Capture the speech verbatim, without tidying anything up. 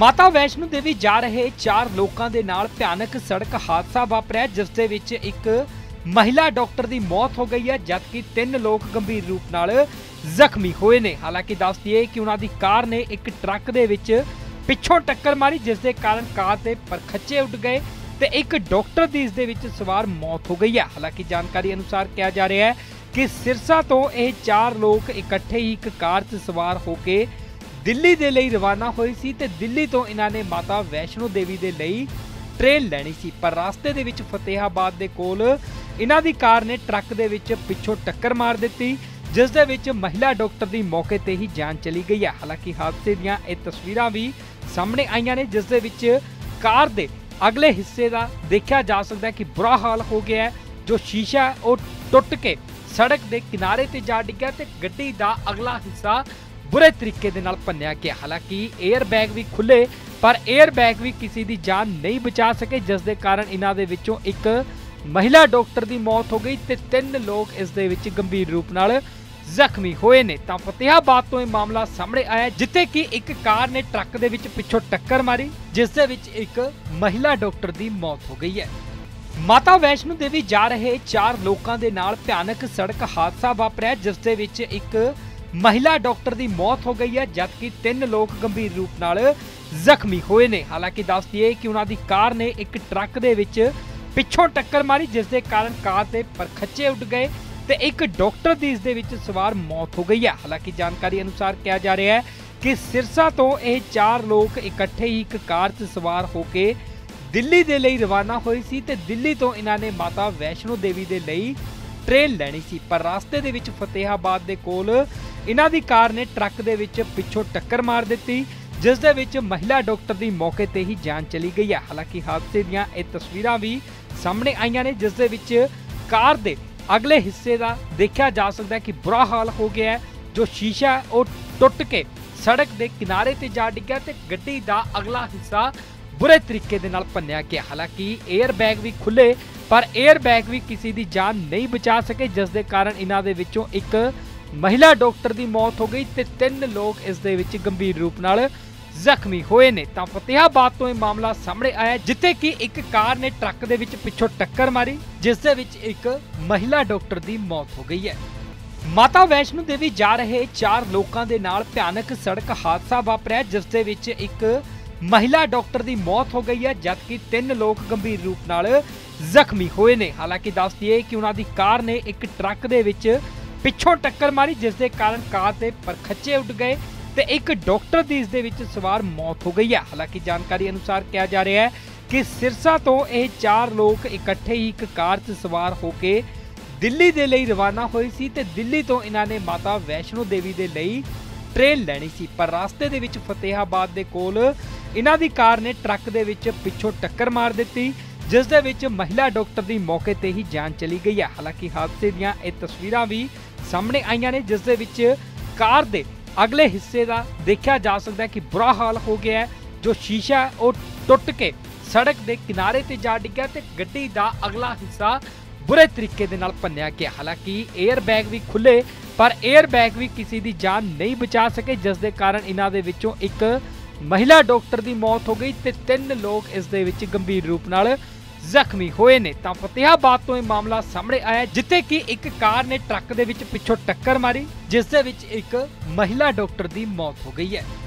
माता वैष्णो देवी जा रहे चार लोगों के नाल भयानक सड़क हादसा वापरिया, जिस दे विच एक महिला डॉक्टर की मौत हो गई है, जबकि तीन लोग गंभीर रूप नाल जख्मी होए ने। हालांकि दस दिए कि उन्होंने कार ने एक ट्रक दे विच पिछों टक्कर मारी, जिस दे कारण कार के परखच्चे उड़ गए ते एक डॉक्टर की इस दे विच सवार मौत हो गई है। हालांकि जानकारी अनुसार कहा जा रहा है कि सिरसा तो यह चार लोग इकट्ठे ही एक कार च सवार होके दिल्ली दे लई रवाना होए सी ते दिल्ली तो इन्हां ने माता वैष्णो देवी दे लई ट्रेन लैनी सी, पर रास्ते दे विच फतेहाबाद दे कोल इन्हां दी कार ने ट्रक दे विच पिछों टक्कर मार दित्ती, जिस दे विच महिला डॉक्टर दी मौके ते ही जान चली गई है। हालांकि हादसे दीयां ये तस्वीरां भी सामने आईयां ने, जिस दे विच कार दे अगले हिस्से दा देखिया जा सकदा है कि बुरा हाल हो गया है। जो शीशा है वो टुट के सड़क दे किनारे ते जा डिग्या ते गड्डी दा अगला हिस्सा बुरे तरीके दे नाल भन्निया गया। हालांकि एयर बैग भी खुले, पर एयर बैग भी किसी दी जान नहीं बचा सके, जिस दे कारण इन्हां दे विचों एक महिला डॉक्टर की मौत हो गई ते तीन लोग इस दे विच गंभीर रूप नाल जख्मी होए ने। तां फतेहाबाद तो यह मामला सामने आया, जिथे कि एक कार ने ट्रक दे विच पिछों टक्कर मारी, जिस दे विच एक महिला डॉक्टर की मौत हो गई है। माता वैष्णो देवी जा रहे चार लोगों के नाल भयानक सड़क हादसा वापरिया, जिस दे विच एक महिला डॉक्टर की मौत हो गई है, जबकि तीन लोग गंभीर रूप नाल जख्मी होए ने। हालांकि दस दिए कि उन्होंने कार ने एक ट्रक दे विच पिछों टक्कर मारी, जिस दे कारण कार के परखच्चे उड़ गए ते एक डॉक्टर की इस दे विच सवार मौत हो गई है। हालांकि जानकारी अनुसार कहा जा रहा है कि सिरसा तो यह चार लोग इकट्ठे ही एक कार च सवार होके दिल्ली दे लई रवाना होए सी ते दिल्ली तो इन्हां ने माता वैष्णो देवी दे लई ट्रेन लैनी सी, पर रास्ते दे विच फतेहाबाद दे कोल इन्हां दी कार ने ट्रक दे विच पिछों टक्कर मार दित्ती, जिस दे विच महिला डॉक्टर की मौके ते ही जान चली गई है। हालांकि हादसे दीयां ये तस्वीरां भी सामने आईयां ने, जिस दे विच कार दे अगले हिस्से का देखिया जा सकता है कि बुरा हाल हो गया है। जो शीशा है वो टुट के सड़क के किनारे ते जा डिग्या ते गड्डी दा अगला हिस्सा बुरे तरीके दे नाल भन्निया गया। हालांकि एयर बैग भी खुले, पर एयर बैग भी किसी की जान नहीं बचा सके, जिस दे कारण इन्हां दे विचों एक महिला डॉक्टर की मौत हो गई ते तीन लोग इस दे विच गंभीर रूप नाल जख्मी होए ने। तां फतेहाबाद तो यह मामला सामने आया, जिथे कि एक कार ने ट्रक दे विच पिछों टक्कर मारी, जिस दे विच एक महिला डॉक्टर की मौत हो गई है। माता वैष्णो देवी जा रहे चार लोगों के नाल भयानक सड़क हादसा वापरिया, जिस दे विच एक महिला डॉक्टर की मौत हो गई है, जबकि तीन लोग गंभीर रूप नाल जख्मी होए ने। हालांकि दस दिए कि उन्होंने कार ने एक ट्रक दे विच पिछों टक्कर मारी, जिस दे कारण कार के परखच्चे उड़ गए ते एक डॉक्टर की इस दे विच सवार मौत हो गई है। हालांकि जानकारी अनुसार कहा जा रहा है कि सिरसा तो यह चार लोग इकट्ठे ही एक कार च सवार होके दिल्ली दे लई रवाना होए सी ते दिल्ली तो इन्हां ने माता वैष्णो देवी दे लई ट्रेन लैनी सी, पर रास्ते दे विच फतेहाबाद दे कोल इन्हां दी कार ने ट्रक दे विच पिछों टक्कर मार दित्ती, जिस दे विच महिला डॉक्टर की मौके ते ही जान चली गई है। हालांकि हादसे दीयां ये तस्वीरां भी सामने आईयां ने, जिस दे विच कार दे अगले हिस्से का देखिया जा सकता है कि बुरा हाल हो गया है। जो शीशा है वो टुट के सड़क के किनारे ते जा डिग्या ते गड्डी दा अगला हिस्सा बुरे तरीके दे नाल भन्निया गया। हालांकि एयर बैग भी खुले, पर एयर बैग भी किसी की जान नहीं बचा सके, जिस दे कारण इन्हां दे विचों एक महिला डॉक्टर की मौत हो गई ते तीन लोग इस दे विच गंभीर रूप नाल जख्मी होए ने। तां फतेहाबाद तो यह मामला सामने आया, जिथे कि एक कार ने ट्रक दे विच पिछों टक्कर मारी, जिस दे विच एक महिला डॉक्टर की मौत हो गई है।